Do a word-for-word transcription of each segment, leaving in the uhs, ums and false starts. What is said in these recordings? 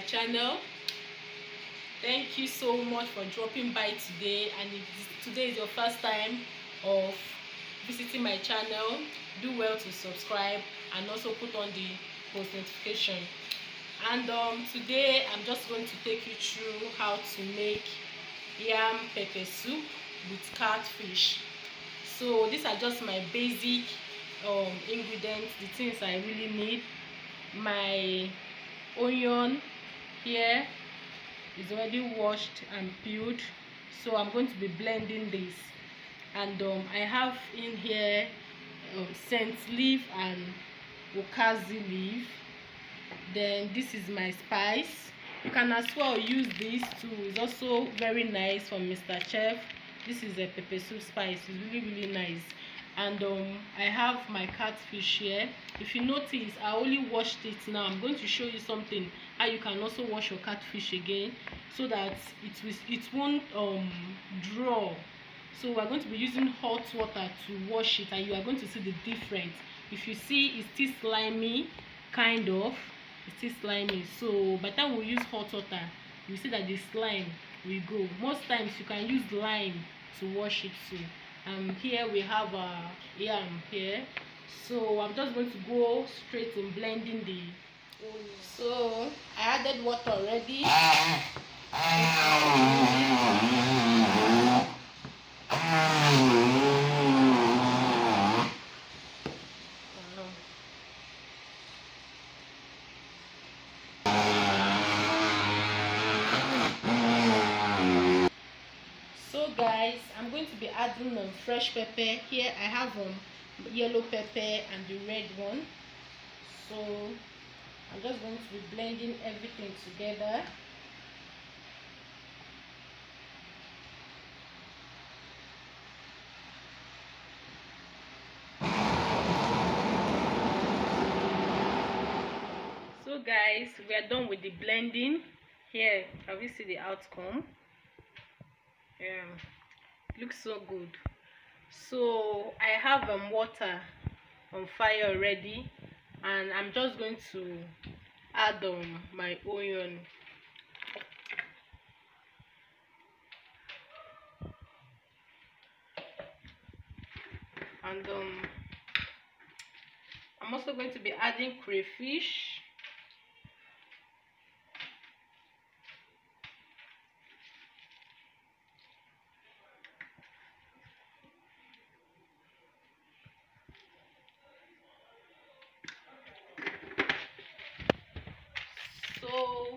channel. Thank you so much for dropping by today, and if today is your first time of visiting my channel, do well to subscribe and also put on the post notification. And um, today I'm just going to take you through how to make yam pepper soup with catfish. So these are just my basic um, ingredients, the things I really need. My onion here is already washed and peeled, so I'm going to be blending this. And um, I have in here um, scent leaf and okazi leaf. Then this is my spice. You can as well use this too, it's also very nice from Mister Chef. This is a pepper soup spice, it's really really nice. And um I have my catfish here. If you notice, I only washed it. Now I'm going to show you something, how you can also wash your catfish again, so that it will it won't um draw. So we're going to be using hot water to wash it, and you are going to see the difference. If you see, it's still slimy, kind of it's still slimy. So by the time we use hot water, you see that the slime will go. Most times you can use lime to wash it too. Um here we have uh yam here, so I'm just going to go straight in blending the onion. So I added water already. So guys, I'm going to be adding um, fresh pepper. Here I have um, yellow pepper and the red one. So I'm just going to be blending everything together. So guys, we are done with the blending. Here, can we see the outcome? Yeah, it looks so good. So I have um water on fire already, and I'm just going to add um my onion. And um I'm also going to be adding crayfish. So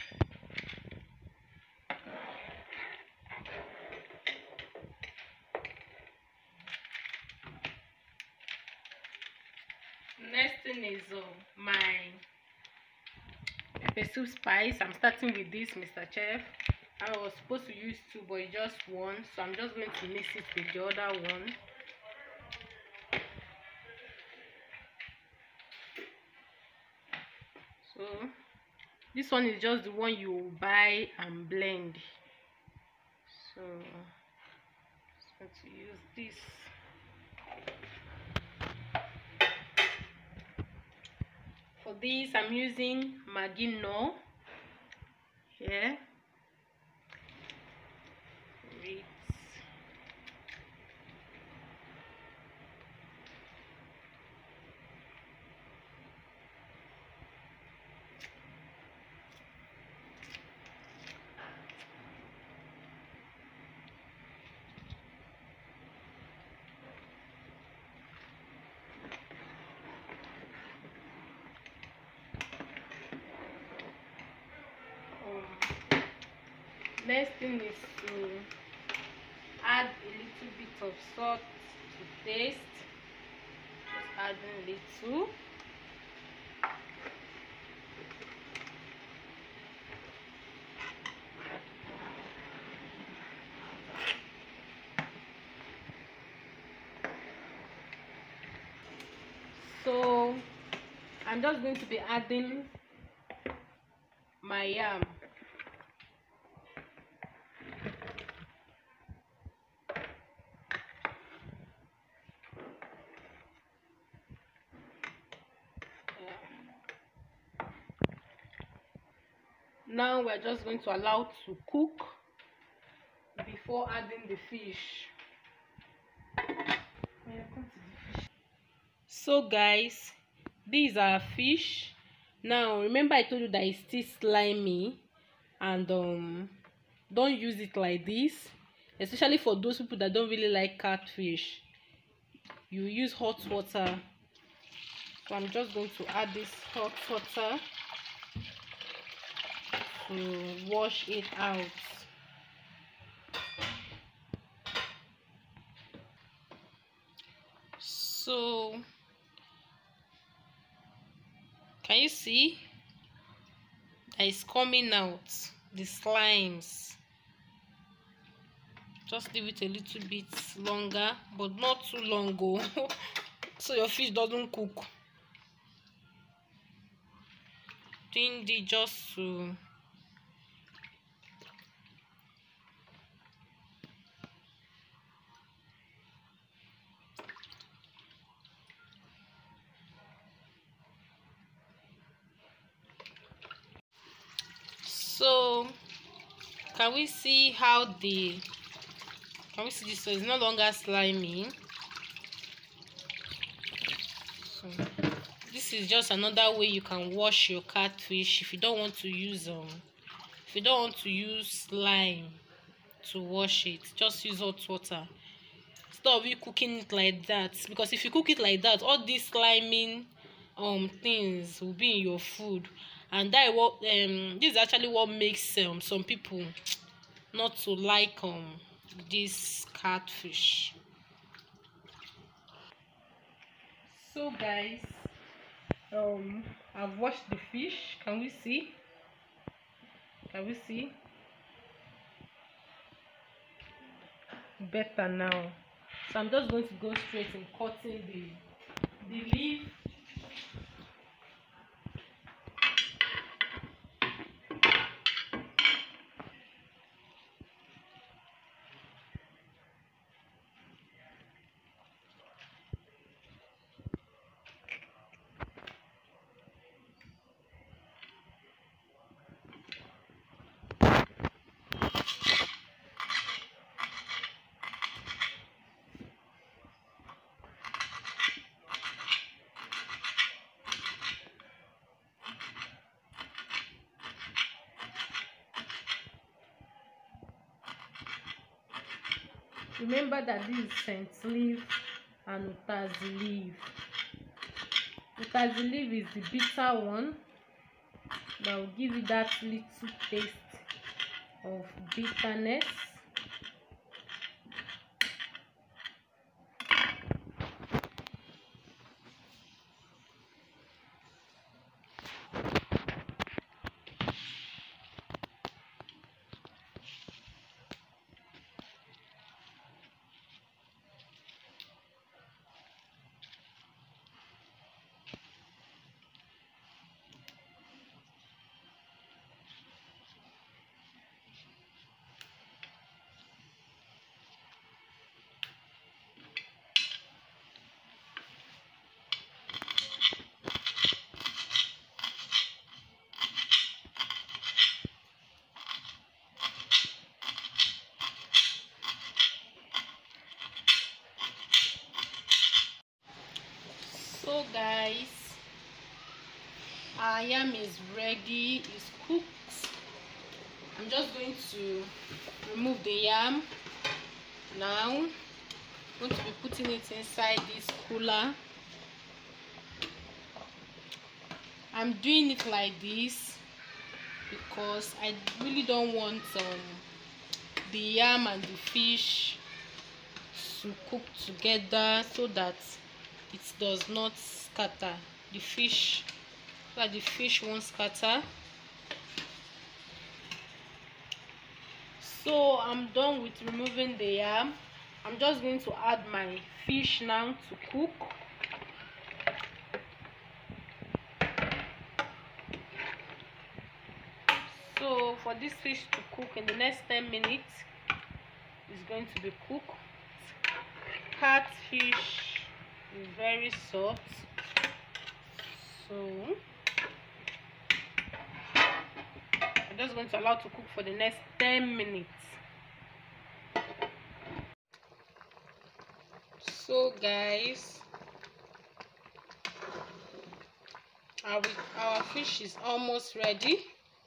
next thing is uh, my pepper soup spice. I'm starting with this, Mister Chef. I was supposed to use two, but it's just one, so I'm just going to mix it with the other one. So this one is just the one you buy and blend. So I'm going to use this. For this, I'm using Maggi Knorr here. Great. Next thing is to add a little bit of salt to taste. Just adding a little. So I'm just going to be adding my yam. now we're just going to allow to cook before adding the fish. So guys, these are fish. Now remember I told you that it's still slimy, and um don't use it like this, especially for those people that don't really like catfish. You use hot water. So I'm just going to add this hot water to wash it out. So can you see that it's coming out, the slimes? Just leave it a little bit longer, but not too long go so your fish doesn't cook. Doing the just to so can we see how the can we see this? So it's no longer slimy. So this is just another way you can wash your catfish if you don't want to use um if you don't want to use slime to wash it. Just use hot water instead of you cooking it like that, because if you cook it like that, all these sliming um things will be in your food, and that what um this is actually what makes um some people not to like um this catfish. So guys, um I've washed the fish. Can we see? Can we see better now? So I'm just going to go straight in cutting the the leaf. Remember that this is scent leaf and utazi leaf. Utazi leaf is the bitter one that will give you that little taste of bitterness. So guys, our yam is ready, it's cooked. I'm just going to remove the yam now. I'm going to be putting it inside this cooler. I'm doing it like this because I really don't want um, the yam and the fish to cook together, so that it does not scatter. The fish, so that the fish won't scatter. So I'm done with removing the yam. I'm just going to add my fish now to cook. So for this fish to cook in the next ten minutes, it's going to be cooked. Catfish is very soft, so I'm just going to allow to cook for the next ten minutes. So guys, our, our fish is almost ready.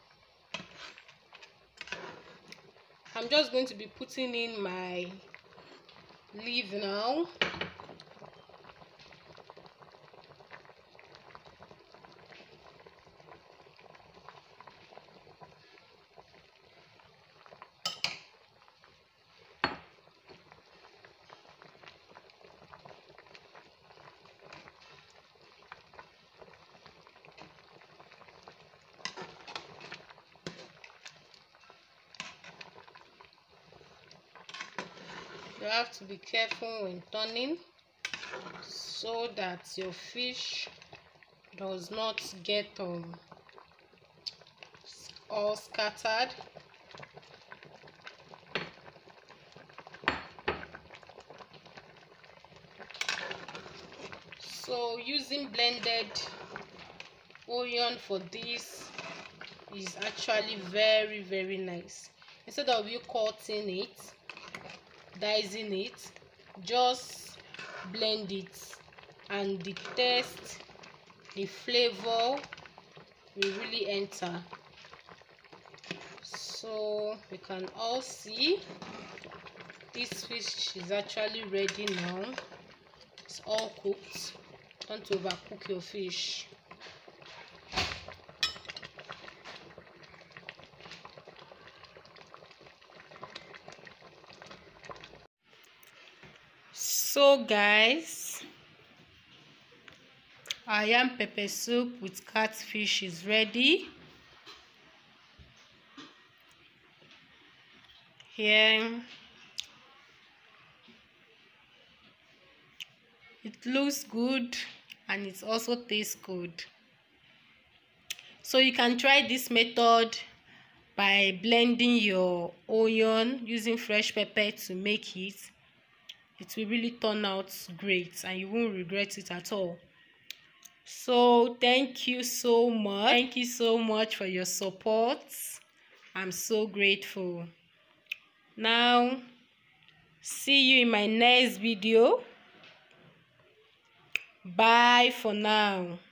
I'm just going to be putting in my leaf now. You have to be careful when turning so that your fish does not get um, all scattered. So using blended onion for this is actually very very nice. Instead of you cutting it, dicing it, just blend it, and the taste, the flavor will really enter. So you can all see this fish is actually ready now. It's all cooked. Don't overcook your fish. So guys, our yam pepper soup with catfish is ready. Here it looks good and it also tastes good. So you can try this method by blending your onion using fresh pepper to make it. It will really turn out great and you won't regret it at all. So thank you so much. Thank you so much for your support. I'm so grateful. Now, see you in my next video. Bye for now.